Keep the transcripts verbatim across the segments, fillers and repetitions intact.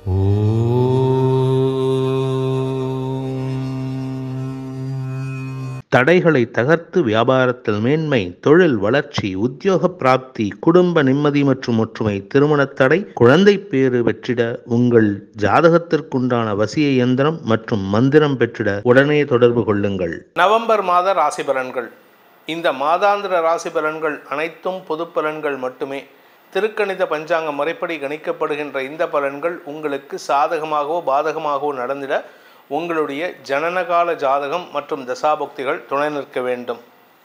தடைகளை தகர்த்து வியாபாரத்தில் மேன்மை, தொழில் வளர்ச்சி, உத்தியோக பிராப்தி, குடும்ப நிம்மதி மற்றும் ஒற்றுமை, திருமணத் தடை, குழந்தை பேறு பெற்றிட உங்கள் ஜாதகத்திற்குண்டான வசிய இயந்திரம் மற்றும் மந்திரம் பெற்றிட உடனே தொடர்பு கொள்ளுங்கள். நவம்பர் மாத ராசி பலன்கள். இந்த மாதாந்திர ராசி பலன்கள் அனைத்தும் பொது பலன்கள் மட்டுமே. திருக்கணித பஞ்சாங்க முறைப்படி கணிக்கப்படுகின்ற இந்த பலன்கள் உங்களுக்கு சாதகமாகவோ பாதகமாகவோ நடந்திட உங்களுடைய ஜனனகால ஜாதகம் மற்றும் தசாபுக்திகள் துணை நிற்க வேண்டும்.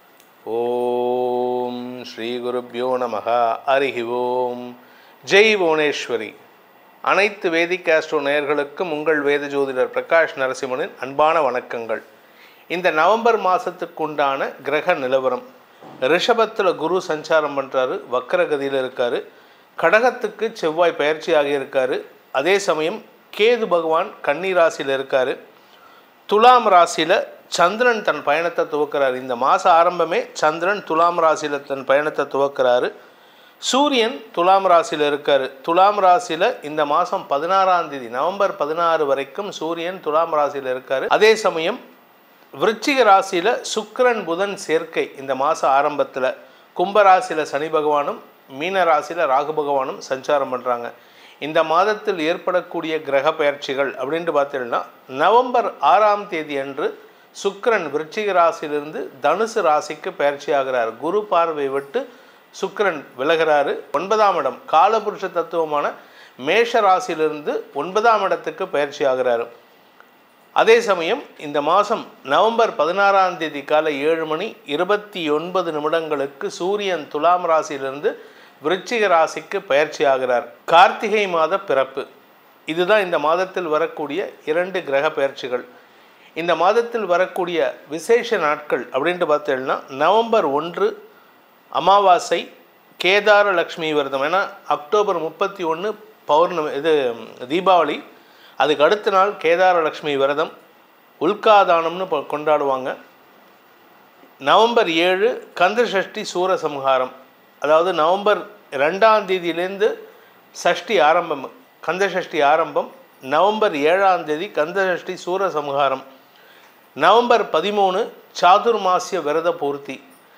ஓம் ஸ்ரீ குருப்யோ நமஹ. ஹரிஹி ஓம். ஜெய் புவனேஸ்வரி. அனைத்து வேதிக் ஆஸ்ட்ரோ நேயர்களுக்கும் உங்கள் வேத ஜோதிடர் பிரகாஷ் நரசிம்மனின் அன்பான வணக்கங்கள். இந்த நவம்பர் மாதத்துக்கு உண்டான கிரக நிலவரம். ரிஷபத்தில் குரு சஞ்சாரம் பண்ணுறாரு, வக்கரகதியில் இருக்கார். கடகத்துக்கு செவ்வாய் பயிற்சி ஆகியிருக்காரு. அதே சமயம் கேது பகவான் கன்னி ராசியில் இருக்கார். துலாம் ராசியில் சந்திரன் தன் பயணத்தை துவக்கிறார். இந்த மாத ஆரம்பமே சந்திரன் துலாம் ராசியில் தன் பயணத்தை துவக்கிறாரு. சூரியன் துலாம் ராசியில் இருக்கார். துலாம் ராசியில் இந்த மாதம் பதினாறாம் தேதி நவம்பர் பதினாறு வரைக்கும் சூரியன் துலாம் ராசியில் இருக்கார். அதே சமயம் விருச்சிக ராசியில் சுக்கிரன் புதன் சேர்க்கை இந்த மாத ஆரம்பத்தில். கும்பராசியில் சனி பகவானும் மீன ராசியில் ராகு பகவானும் சஞ்சாரம் பண்ணுறாங்க. இந்த மாதத்தில் ஏற்படக்கூடிய கிரக பயிற்சிகள் அப்படின்ட்டு பார்த்தீங்கன்னா, நவம்பர் ஆறாம் தேதி அன்று சுக்கிரன் விருச்சிக ராசியிலிருந்து தனுசு ராசிக்கு பயிற்சி ஆகிறார். குரு பார்வை விட்டு சுக்கிரன் விலகிறாரு. ஒன்பதாம் இடம் காலபுருஷ தத்துவமான மேஷ ராசியிலிருந்து ஒன்பதாம் இடத்துக்கு பயிற்சி ஆகிறாரு. அதே சமயம் இந்த மாதம் நவம்பர் பதினாறாம் தேதி காலை ஏழு மணி இருபத்தி ஒன்பது நிமிடங்களுக்கு சூரியன் துலாம் ராசியிலிருந்து விருச்சிக ராசிக்கு பயிற்சி ஆகிறார். கார்த்திகை மாத பிறப்பு. இதுதான் இந்த மாதத்தில் வரக்கூடிய இரண்டு கிரக பயிற்சிகள். இந்த மாதத்தில் வரக்கூடிய விசேஷ நாட்கள் அப்படின்ட்டு பார்த்தீங்கன்னா, நவம்பர் ஒன்று அமாவாசை, கேதார லக்ஷ்மி விரதம். ஏன்னா அக்டோபர் முப்பத்தி ஒன்று பௌர்ணமி, இது தீபாவளி. அதுக்கு அடுத்த நாள் கேதார லக்ஷ்மி விரதம், உல்காதானம்னு கொண்டாடுவாங்க. நவம்பர் ஏழு கந்தசஷ்டி சூரசம்ஹாரம். அதாவது நவம்பர் ரெண்டாம் தேதியிலேருந்து சஷ்டி ஆரம்பம், கந்தசஷ்டி ஆரம்பம். நவம்பர் ஏழாம் தேதி கந்தசஷ்டி சூரசம்ஹாரம். நவம்பர் பதிமூணு சாதுர்மாசிய விரத பூர்த்தி.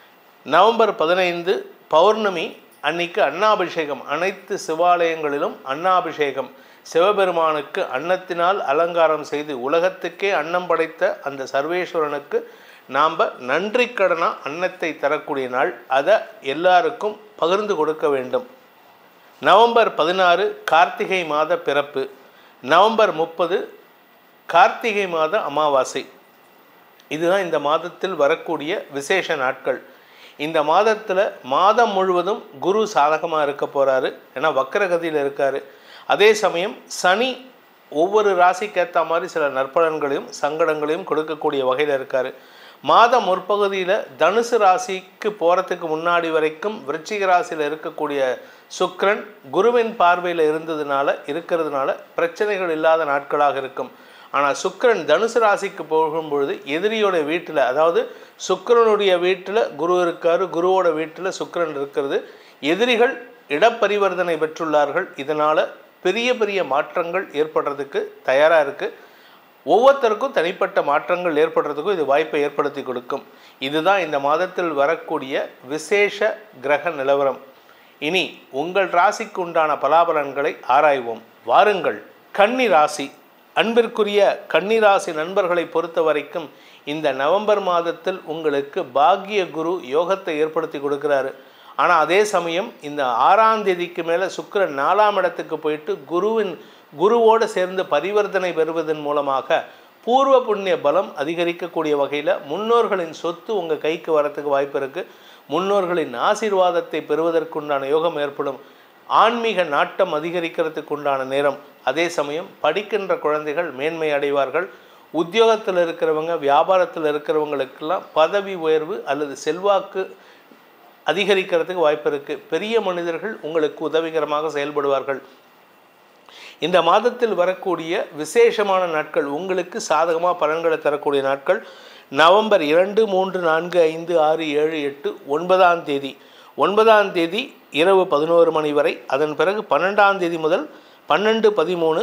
நவம்பர் பதினைந்து பௌர்ணமி அன்னைக்கு அன்னாபிஷேகம். அனைத்து சிவாலயங்களிலும் அன்னாபிஷேகம். சிவபெருமானுக்கு அன்னத்தினால் அலங்காரம் செய்து உலகத்துக்கே அன்னம் படைத்த அந்த சர்வேஸ்வரனுக்கு நாம் நன்றி கடனாக அன்னத்தை தரக்கூடிய நாள். அதை எல்லாருக்கும் பகிர்ந்து கொடுக்க வேண்டும். நவம்பர் பதினாறு கார்த்திகை மாத பிறப்பு. நவம்பர் முப்பது கார்த்திகை மாத அமாவாசை. இதுதான் இந்த மாதத்தில் வரக்கூடிய விசேஷ நாட்கள். இந்த மாதத்தில் மாதம் முழுவதும் குரு சாதகமாக இருக்க போகிறாரு. ஏன்னா வக்கரகதியில் இருக்கார். அதே சமயம் சனி ஒவ்வொரு ராசிக்கு ஏற்ற மாதிரி சில நற்பலன்களையும் சங்கடங்களையும் கொடுக்கக்கூடிய வகையில் இருக்கார். மாதம் முற்பகுதியில் தனுசு ராசிக்கு போகிறதுக்கு முன்னாடி வரைக்கும் விருச்சிக ராசியில் இருக்கக்கூடிய சுக்கிரன் குருவின் பார்வையில் இருந்ததுனால இருக்கிறதுனால பிரச்சனைகள் இல்லாத நாட்களாக இருக்கும். ஆனால் சுக்கிரன் தனுசு ராசிக்கு போகும்பொழுது எதிரியோட வீட்டில், அதாவது சுக்கிரனுடைய வீட்டில் குரு இருக்கார், குருவோட வீட்டில் சுக்கிரன் இருக்கிறது. எதிரிகள் இடப்பரிவர்த்தனை பெற்றுள்ளார்கள். இதனால் பெரிய பெரிய மாற்றங்கள் ஏற்படுறதுக்கு தயாராக இருக்குது. ஒவ்வொருத்தருக்கும் தனிப்பட்ட மாற்றங்கள் ஏற்படுறதுக்கும் இது வாய்ப்பை ஏற்படுத்தி கொடுக்கும். இதுதான் இந்த மாதத்தில் வரக்கூடிய விசேஷ கிரக நிலவரம். இனி உங்கள் ராசிக்கு உண்டான பலாபலன்களை ஆராய்வோம். வாருங்கள். கன்னி ராசி. அன்பிற்குரிய கன்னி ராசி நண்பர்களை பொறுத்த வரைக்கும் இந்த நவம்பர் மாதத்தில் உங்களுக்கு பாக்கிய குரு யோகத்தை ஏற்படுத்தி கொடுக்குறாரு. ஆனால் அதே சமயம் இந்த ஆறாம் தேதிக்கு மேலே சுக்கிரன் நாலாம் இடத்துக்கு போயிட்டு குருவின் குருவோடு சேர்ந்து பரிவர்த்தனை பெறுவதன் மூலமாக பூர்வ புண்ணிய பலம் அதிகரிக்கக்கூடிய வகையில் முன்னோர்களின் சொத்து உங்கள் கைக்கு வரத்துக்கு வாய்ப்பு இருக்குது. முன்னோர்களின் ஆசீர்வாதத்தை பெறுவதற்குண்டான யோகம் ஏற்படும். ஆன்மீக நாட்டம் அதிகரிக்கிறதுக்கு உண்டான நேரம். அதே சமயம் படிக்கின்ற குழந்தைகள் மேன்மை அடைவார்கள். உத்தியோகத்தில் இருக்கிறவங்க, வியாபாரத்தில் இருக்கிறவங்களுக்கெல்லாம் பதவி உயர்வு அல்லது செல்வாக்கு அதிகரிக்கிறதுக்கு வாய்ப்பு இருக்குது. பெரிய மனிதர்கள் உங்களுக்கு உதவிகரமாக செயல்படுவார்கள். இந்த மாதத்தில் வரக்கூடிய விசேஷமான நாட்கள், உங்களுக்கு சாதகமாக பலன்களை தரக்கூடிய நாட்கள் நவம்பர் இரண்டு மூன்று நான்கு ஐந்து ஆறு ஏழு எட்டு ஒன்பதாம் தேதி. ஒன்பதாம் தேதி இரவு பதினோரு மணி வரை. அதன் பிறகு பன்னெண்டாம் தேதி முதல் பன்னெண்டு பதிமூணு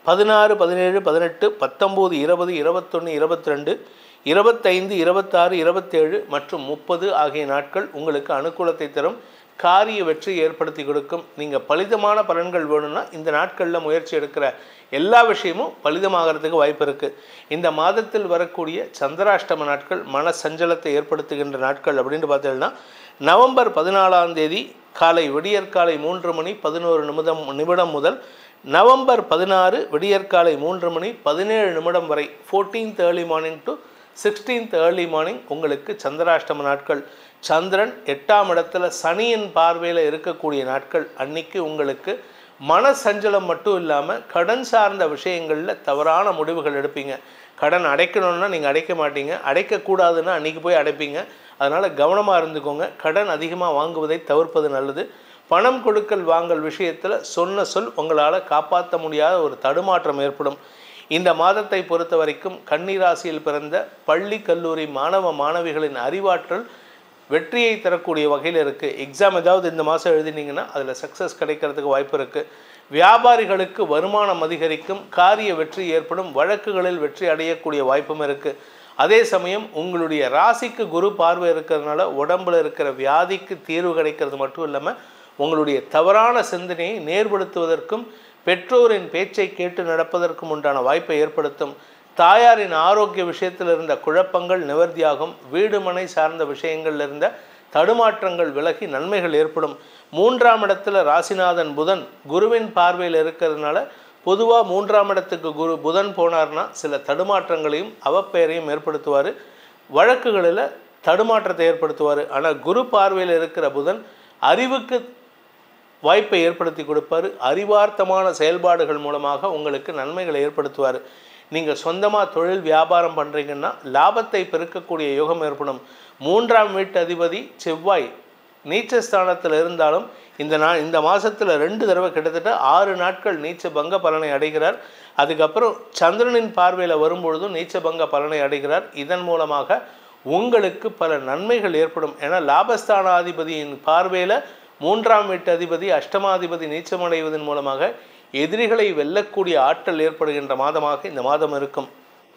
பதினாறு பதினேழு பதினெட்டு பத்தொம்போது இருபது இருபத்தொன்று இருபத்தி ரெண்டு இருபத்தைந்து இருபத்தாறு இருபத்தேழு மற்றும் முப்பது ஆகிய நாட்கள் உங்களுக்கு அனுகூலத்தை தரும், காரிய வெற்றி ஏற்படுத்தி கொடுக்கும். நீங்கள் பலிதமான பலன்கள் வேணும்னா இந்த நாட்களில் முயற்சி எடுக்கிற எல்லா விஷயமும் பலிதமாகிறதுக்கு வாய்ப்பு இருக்குது. இந்த மாதத்தில் வரக்கூடிய சந்திராஷ்டம நாட்கள் மன சஞ்சலத்தை ஏற்படுத்துகின்ற நாட்கள் அப்படின்னு பார்த்தீங்கன்னா நவம்பர் பதினாலாம் தேதி காலை விடியற்காலை மூன்று மணி பதினோரு நிமிடம் நிமிடம் முதல் நவம்பர் பதினாறு விடியற்காலை மூன்று மணி பதினேழு நிமிடம் வரை fourteenth early morning to sixteenth early morning உங்களுக்கு சந்திராஷ்டம நாட்கள். சந்திரன் எட்டாம் இடத்துல சனியின் பார்வையில் இருக்கக்கூடிய நாட்கள். அன்னைக்கு உங்களுக்கு மன சஞ்சலம் மட்டும் இல்லாமல் கடன் சார்ந்த விஷயங்களில் தவறான முடிவுகள் எடுப்பீங்க. கடன் அடைக்கணும்னா நீங்கள் அடைக்க மாட்டீங்க, அடைக்கக்கூடாதுன்னா அன்றைக்கி போய் அடைப்பீங்க. அதனால் கவனமாக இருந்துக்கோங்க. கடன் அதிகமாக வாங்குவதை தவிர்ப்பது நல்லது. பணம் கொடுக்கல் வாங்கல் விஷயத்தில் சொன்ன சொல் உங்களால் காப்பாற்ற முடியாத ஒரு தடுமாற்றம் ஏற்படும். இந்த மாதத்தை பொறுத்த வரைக்கும் கன்னிராசியில் பிறந்த பள்ளி கல்லூரி மாணவ மாணவிகளின் அறிவாற்றல் வெற்றியை தரக்கூடிய வகையில் இருக்குது. எக்ஸாம் ஏதாவது இந்த மாதம் எழுதினீங்கன்னா அதில் சக்ஸஸ் கிடைக்கிறதுக்கு வாய்ப்பு இருக்குது. வியாபாரிகளுக்கு வருமானம் அதிகரிக்கும், காரிய வெற்றி ஏற்படும், வழக்குகளில் வெற்றி அடையக்கூடிய வாய்ப்பும் இருக்குது. அதே சமயம் உங்களுடைய ராசிக்கு குரு பார்வை இருக்கிறதுனால உடம்பில் இருக்கிற வியாதிக்கு தீர்வு கிடைக்கிறது மட்டும் இல்லாமல் உங்களுடைய தவறான சிந்தனையை நேர்படுத்துவதற்கும் பெற்றோரின் பேச்சை கேட்டு நடப்பதற்கும் உண்டான வாய்ப்பை ஏற்படுத்தும். தாயாரின் ஆரோக்கிய விஷயத்தில் இருந்த குழப்பங்கள் நிவர்த்தியாகும். வீடு மனை சார்ந்த விஷயங்களில் இருந்த தடுமாற்றங்கள் விலகி நன்மைகள் ஏற்படும். மூன்றாம் இடத்துல ராசிநாதன் புதன் குருவின் பார்வையில் இருக்கிறதுனால பொதுவாக மூன்றாம் இடத்துக்கு குரு புதன் போனார்னா சில தடுமாற்றங்களையும் அவப்பெயரையும் ஏற்படுத்துவார், வழக்குகளில் தடுமாற்றத்தை ஏற்படுத்துவார். ஆனால் குரு பார்வையில் இருக்கிற புதன் அறிவுக்கு வாய்ப்பை ஏற்படுத்தி கொடுப்பார். அறிவார்த்தமான செயல்பாடுகள் மூலமாக உங்களுக்கு நன்மைகளை ஏற்படுத்துவார். நீங்கள் சொந்தமாக தொழில் வியாபாரம் பண்ணுறீங்கன்னா லாபத்தை பெருக்கக்கூடிய யோகம் ஏற்படும். மூன்றாம் வீட்டு அதிபதி செவ்வாய் நீச்சஸ்தானத்தில் இருந்தாலும் இந்த நா இந்த மாதத்தில் ரெண்டு தடவை கிட்டத்தட்ட ஆறு நாட்கள் நீச்ச பங்க பலனை அடைகிறார். அதுக்கப்புறம் சந்திரனின் பார்வையில் வரும்பொழுதும் நீச்ச பங்க பலனை அடைகிறார். இதன் மூலமாக உங்களுக்கு பல நன்மைகள் ஏற்படும். ஏன்னா லாபஸ்தானாதிபதியின் பார்வையில் மூன்றாம் வீட்டு அதிபதி அஷ்டமாதிபதி நீச்சமடைவதன் மூலமாக எதிரிகளை வெல்லக்கூடிய ஆற்றல் ஏற்படுகின்ற மாதமாக இந்த மாதம் இருக்கும்.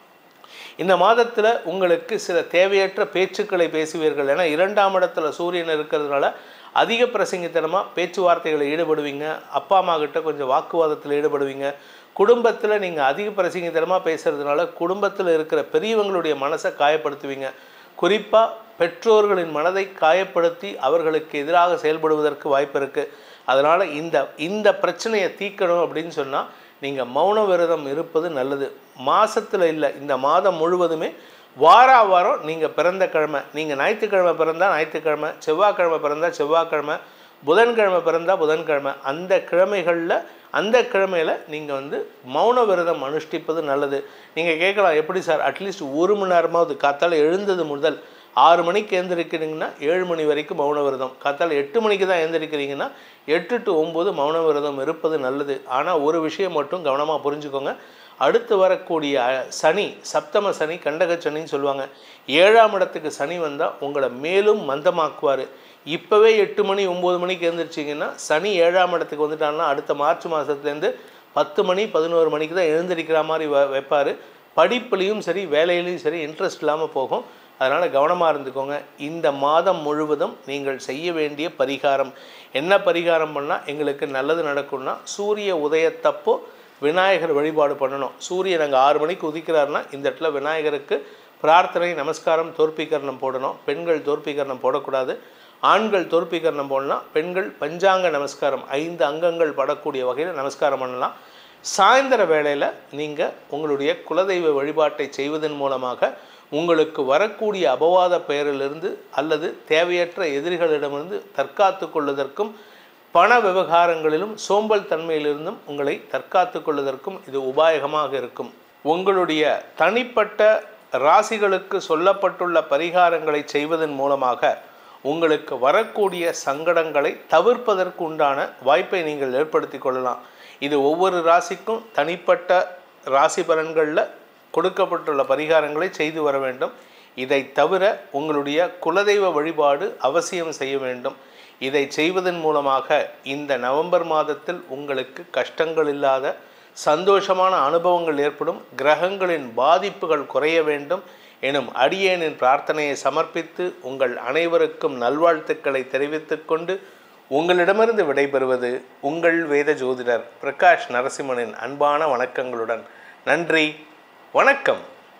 இந்த மாதத்தில் உங்களுக்கு சில தேவையற்ற பேச்சுக்களை பேசுவீர்கள். ஏன்னா இரண்டாம் இடத்துல சூரியன் இருக்கிறதுனால அதிக பிரசங்கித்தனமாக பேச்சுவார்த்தைகளை ஈடுபடுவீங்க. அப்பா அம்மா கிட்ட கொஞ்சம் வாக்குவாதத்தில் ஈடுபடுவீங்க. குடும்பத்தில் நீங்கள் அதிக பிரசங்கித்தனமாக பேசுகிறதுனால குடும்பத்தில் இருக்கிற பெரியவங்களுடைய மனசை காயப்படுத்துவீங்க. குறிப்பாக பெற்றோர்களின் மனதை காயப்படுத்தி அவர்களுக்கு எதிராக செயல்படுவதற்கு வாய்ப்பு இருக்குது. அதனால் இந்த இந்த பிரச்சனையை தீர்க்கணும் அப்படின்னு சொன்னால் நீங்கள் மௌன விரதம் இருப்பது நல்லது. மாதத்தில் இல்லை, இந்த மாதம் முழுவதுமே வார வாரம் நீங்கள் பிறந்த கிழமை, நீங்கள் ஞாயிற்றுக்கிழமை பிறந்தால் ஞாயிற்றுக்கிழமை, செவ்வாய்க்கிழமை பிறந்தால் செவ்வாய்க்கிழமை, புதன்கிழமை பிறந்தால் புதன்கிழமை, அந்த கிழமைகளில் அந்த கிழமையில் நீங்கள் வந்து மௌன விரதம் அனுஷ்டிப்பது நல்லது. நீங்கள் கேட்கலாம், எப்படி சார் அட்லீஸ்ட் ஒரு மணி நேரமாவது காத்தால் எழுந்தது முதல் ஆறு மணிக்கு எழுந்திருக்கிறீங்கன்னா ஏழு மணி வரைக்கும் மௌன விரதம், காத்தால் எட்டு மணிக்கு தான் எழுந்திருக்கிறீங்கன்னா எட்டு டு ஒம்பது மௌன விரதம் இருப்பது நல்லது. ஆனால் ஒரு விஷயம் மட்டும் கவனமாக புரிஞ்சுக்கோங்க. அடுத்து வரக்கூடிய சனி, சப்தம சனி, கண்டக சனின்னு சொல்லுவாங்க. ஏழாம் இடத்துக்கு சனி வந்தால் உங்களை மேலும் மந்தமாக்குவார். இப்போவே எட்டு மணி ஒம்பது மணிக்கு எழுந்திரிச்சிங்கன்னா சனி ஏழாம் இடத்துக்கு வந்துட்டாங்கன்னா அடுத்த மார்ச் மாதத்துலேருந்து பத்து மணி பதினோரு மணிக்கு தான் எழுந்திருக்கிற மாதிரி வ வைப்பார். படிப்புலேயும் சரி வேலையிலையும் சரி இன்ட்ரெஸ்ட் இல்லாமல் போகும். அதனால் கவனமாக இருந்துக்கோங்க. இந்த மாதம் முழுவதும் நீங்கள் செய்ய வேண்டிய பரிகாரம் என்ன? பரிகாரம் பண்ணால் எங்களுக்கு நல்லது நடக்கும்னா சூரிய உதயத்தப்போ விநாயகர் வழிபாடு பண்ணணும். சூரியன் அங்கே ஆறு மணிக்கு உதிக்கிறாருன்னா இந்த இடத்துல விநாயகருக்கு பிரார்த்தனை நமஸ்காரம் தோற்பிகரணம் போடணும். பெண்கள் தோற்பிகரணம் போடக்கூடாது. ஆண்கள் தோற்பிகரணம் போடலாம். பெண்கள் பஞ்சாங்க நமஸ்காரம் ஐந்து அங்கங்கள் படக்கூடிய வகையில் நமஸ்காரம் பண்ணலாம். சாயந்தர வேளையில் நீங்கள் உங்களுடைய குலதெய்வ வழிபாட்டை செய்வதன் மூலமாக உங்களுக்கு வரக்கூடிய அபவாத பெயரிலிருந்து அல்லது தேவையற்ற எதிரிகளிடமிருந்து தற்காத்து கொள்வதற்கும் பண விவகாரங்களிலும் சோம்பல் தன்மையிலிருந்தும் உங்களை தற்காத்து கொள்வதற்கும் இது உபாயகமாக இருக்கும். உங்களுடைய தனிப்பட்ட ராசிகளுக்கு சொல்லப்பட்டுள்ள பரிகாரங்களை செய்வதன் மூலமாக உங்களுக்கு வரக்கூடிய சங்கடங்களை தவிர்ப்பதற்கு உண்டான வாய்ப்பை நீங்கள் ஏற்படுத்தி கொள்ளலாம். இது ஒவ்வொரு ராசிக்கும் தனிப்பட்ட ராசி பலன்களில் கொடுக்கப்பட்டுள்ள பரிகாரங்களை செய்து வர வேண்டும். இதை தவிர உங்களுடைய குலதெய்வ வழிபாடு அவசியம் செய்ய வேண்டும். இதை செய்வதன் மூலமாக இந்த நவம்பர் மாதத்தில் உங்களுக்கு கஷ்டங்கள் இல்லாத சந்தோஷமான அனுபவங்கள் ஏற்படும், கிரகங்களின் பாதிப்புகள் குறைய வேண்டும் எனும் அடியேனின் பிரார்த்தனையை சமர்ப்பித்து உங்கள் அனைவருக்கும் நல்வாழ்த்துக்களை தெரிவித்துக் கொண்டு உங்களிடமிருந்து விடைபெறுவது உங்கள் வேத ஜோதிடர் பிரகாஷ் நரசிம்மனின் அன்பான வணக்கங்களுடன். நன்றி, வணக்கம்.